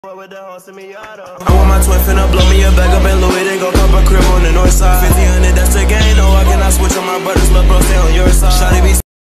I want my twin finna blow me a bag up in Louis, they gon' cop a crib on the north side. 50 on it, that's the game, no, I cannot switch